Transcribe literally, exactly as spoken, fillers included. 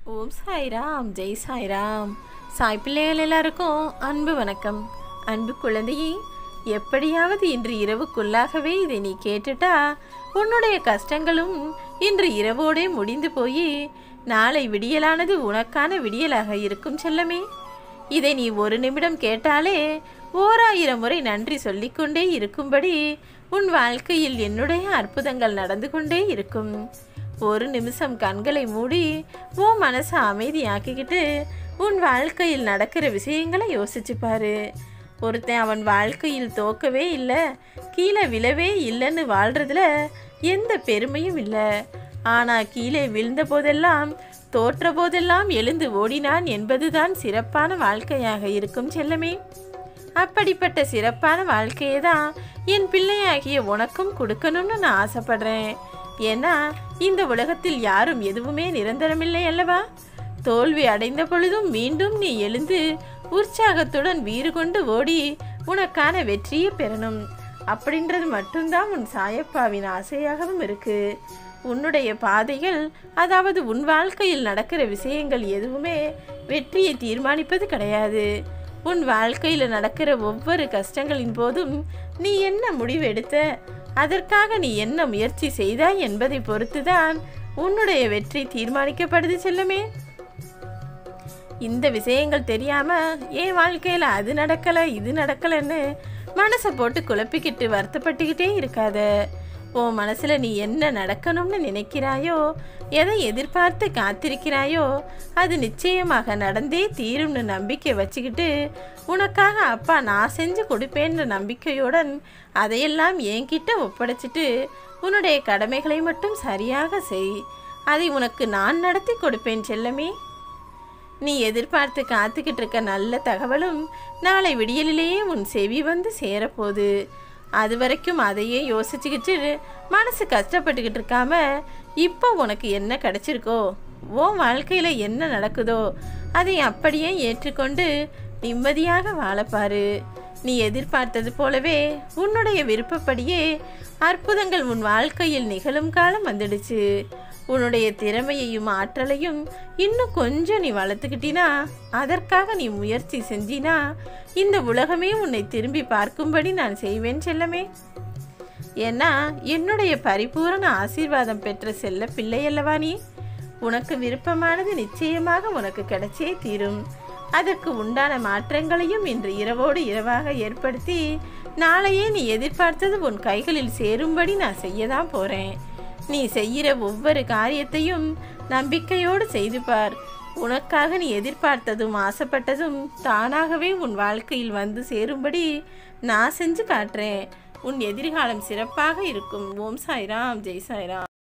ஓம் சாய்ராம், ஜெய் சாய்ராம். சாய் பிள்ளைகள் எல்லாருக்கும் அன்பு வணக்கம். அன்பு குழந்தையே, எப்படியாவது இன்று இரவுக்குள்ளாகவே இதை நீ கேட்டுட்டா உன்னுடைய கஷ்டங்களும் இன்று இரவோடே முடிந்து போய் நாளை விடியலானது உனக்கான விடியலாக இருக்கும் செல்லமே. இதை நீ ஒரு நிமிடம் கேட்டாலே ஓராயிரம் முறை நன்றி சொல்லிக்கொண்டே இருக்கும்படி உன் வாழ்க்கையில் என்னுடைய அற்புதங்கள் நடந்து கொண்டே இருக்கும். ஒரு நிமிஷம் கண்களை மூடி உன் மனசை அமைதியாக்கிக்கிட்டு உன் வாழ்க்கையில் நடக்கிற விஷயங்களை யோசிச்சு பாரு. ஒருத்தன் அவன் வாழ்க்கையில் தோக்கவே இல்லை, கீழே விழவே இல்லைன்னு வாழ்றதுல எந்த பெருமையும் இல்லை. ஆனால் கீழே விழுந்த போதெல்லாம் தோற்ற போதெல்லாம் எழுந்து ஓடினான் என்பதுதான் சிறப்பான வாழ்க்கையாக இருக்கும் செல்லமே. அப்படிப்பட்ட சிறப்பான வாழ்க்கையை தான் என் பிள்ளையாகிய உனக்கும் கொடுக்கணும்னு நான் ஆசைப்படுறேன். ஏன்னா இந்த உலகத்தில் யாரும் எதுவுமே நிரந்தரமில்லை அல்லவா? தோல்வி அடைந்த பொழுதும் மீண்டும் நீ எழுந்து உற்சாகத்துடன் வீறு கொண்டு ஓடி உனக்கான வெற்றியை பெறணும் அப்படின்றது மட்டும்தான் உன் சாயப்பாவின் ஆசையாகவும் இருக்கு. உன்னுடைய பாதைகள், அதாவது உன் வாழ்க்கையில் நடக்கிற விஷயங்கள் எதுவுமே வெற்றியை தீர்மானிப்பது கிடையாது. உன் வாழ்க்கையில் நடக்கிற ஒவ்வொரு கஷ்டங்களின் போதும் நீ என்ன முடிவு எடுத்த, அதற்காக நீ என்ன முயற்சி செய்தாய் என்பதை பொறுத்துதான் உன்னுடைய வெற்றி தீர்மானிக்கப்படுது செல்லமே. இந்த விஷயங்கள் தெரியாம என் வாழ்க்கையில அது நடக்கல இது நடக்கலன்னு மனசை போட்டு குழப்பிக்கிட்டு வருத்தப்பட்டுக்கிட்டே இருக்காத. உன் மனசுல நீ என்ன நடக்கணும்னு நினைக்கிறாயோ, எதை எதிர்பார்த்து காத்திருக்கிறாயோ அது நிச்சயமாக நடந்தே தீரும்னு நம்பிக்கை வச்சுக்கிட்டு உனக்காக அப்பா நான் செஞ்சு கொடுப்பேன்ற நம்பிக்கையுடன் அதையெல்லாம் என்கிட்ட ஒப்படைச்சிட்டு உன்னுடைய கடமைகளை மட்டும் சரியாக செய். அதை உனக்கு நான் நடத்தி கொடுப்பேன் செல்லமே. நீ எதிர்பார்த்து காத்துக்கிட்டு இருக்க நல்ல தகவலும் நாளை விடியலிலேயே உன் செவி வந்து சேரப்போகுது. அது வரைக்கும் அதையே யோசிச்சுக்கிட்டு மனசு கஷ்டப்பட்டுக்கிட்டு இருக்காம இப்போ உனக்கு என்ன கிடைச்சிருக்கோ, உன் வாழ்க்கையில் என்ன நடக்குதோ அதை அப்படியே ஏற்றுக்கொண்டு நிம்மதியாக வாழப்பாரு. நீ எதிர்பார்த்தது போலவே உன்னுடைய விருப்பப்படியே அற்புதங்கள் உன் வாழ்க்கையில் நிகழும் காலம் வந்துடுச்சு. உன்னுடைய திறமையையும் ஆற்றலையும் இன்னும் கொஞ்சம் நீ வளர்த்துக்கிட்டினா, அதற்காக நீ முயற்சி செஞ்சினா இந்த உலகமே உன்னை திரும்பி பார்க்கும்படி நான் செய்வேன் செல்லமே. ஏன்னா என்னுடைய பரிபூரண ஆசீர்வாதம் பெற்ற செல்ல பிள்ளை அல்லவா நீ. உனக்கு விருப்பமானது நிச்சயமாக உனக்கு கிடைச்சே தீரும். அதற்கு உண்டான மாற்றங்களையும் இன்று இரவோடு இரவாக ஏற்படுத்தி நாளையே நீ எதிர்பார்த்தது உன் கைகளில் சேரும்படி நான் செய்யதான் போறேன். நீ செய்கிற ஒவ்வொரு காரியத்தையும் நம்பிக்கையோடு செய்து பார். உனக்காக நீ எதிர்பார்த்ததும் ஆசைப்பட்டதும் தானாகவே உன் வாழ்க்கையில் வந்து சேரும்படி நான் செஞ்சு காட்டுறேன். உன் எதிர்காலம் சிறப்பாக இருக்கும். ஓம் சாய்ராம், ஜெய் சாய்ராம்.